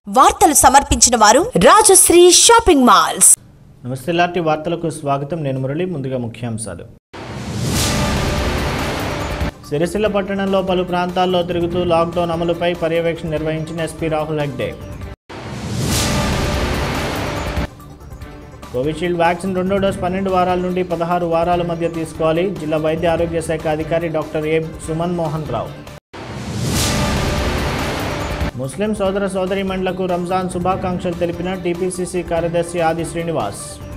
వార్తలు సమర్పించిన వారు రాజశ్రీ షాపింగ్ మాల్స్. నమస్తే లాంటి వార్తలకు స్వాగతం. నేను మురళి. ముందుగా ముఖ్యాంశాలు. సిరిసిల్ల పట్టణంలో పలు ప్రాంతాల్లో తిరుగుతూ లాక్డౌన్ అమలుపై పర్యవేక్షణ నిర్వహించిన SP Rahul Hegde. Covishield vaccine రెండో డోస్ 12 వారాల నుండి 16 వారాల మధ్య తీసుకోవాలి. జిల్లా వైద్య ఆరోగ్య శాఖ అధికారి డాక్టర్ ఏ సుమన్ మోహన్ రావు. ముస్లిం సోదర సోదరీమణులకు రంజాన్ శుభాకాంక్షలు తెలిపిన టీపీసీసీ కార్యదర్శి ఆది శ్రీనివాస్.